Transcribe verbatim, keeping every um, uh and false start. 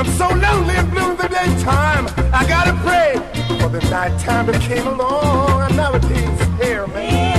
I'm so lonely and blue in the daytime. I gotta pray for the nighttime that came along. And nowadays, here, man.